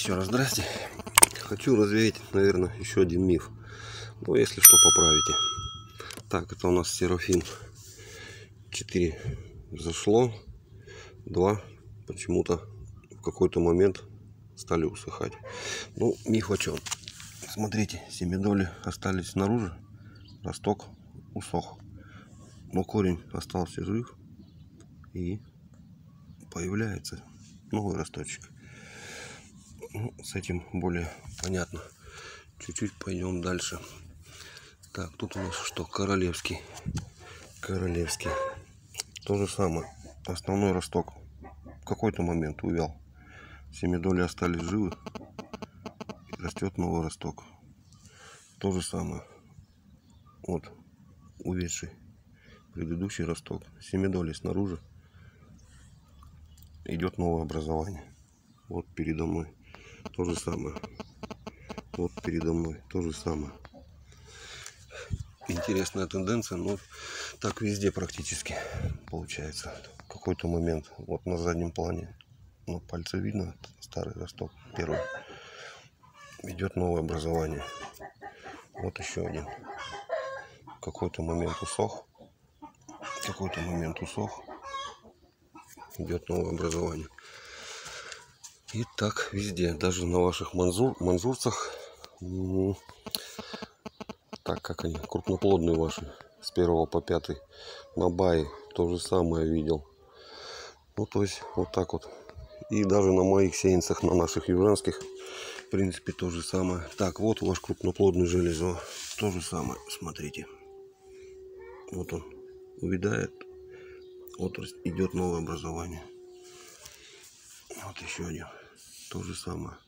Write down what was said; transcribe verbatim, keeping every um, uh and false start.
Еще раз здрасте. Хочу развеять, наверное, еще один миф. Ну, если что, поправите. Так, это у нас Серафим. четыре взошло. два почему-то в какой-то момент стали усыхать. Ну, миф о чем? Смотрите, семидоли остались снаружи. Росток усох. Но корень остался жив. И появляется новый росточек. Ну, с этим более понятно. Чуть-чуть пойдем дальше. Так, тут у нас что? Королевский. Королевский. То же самое. Основной росток в какой-то момент увял. Семидоли остались живы. Растет новый росток. То же самое. Вот. Увядший предыдущий росток. Семидоли снаружи. Идет новое образование. Вот передо мной. То же самое. Вот передо мной. То же самое. Интересная тенденция, но так везде практически получается. В какой-то момент, вот на заднем плане, на пальце видно старый росток, первый. Идет новое образование. Вот еще один. В какой-то момент усох. В какой-то момент усох. Идет новое образование. И так везде, даже на ваших манзур, манзурцах. Так как они крупноплодные ваши, с первого по пятый, на бае то же самое видел. Ну, то есть, вот так вот. И даже на моих сеянцах, на наших южанских, в принципе, то же самое. Так, вот ваш крупноплодный железо. То же самое, смотрите. Вот он увядает. Вот идет новое образование. Вот еще один. То же самое.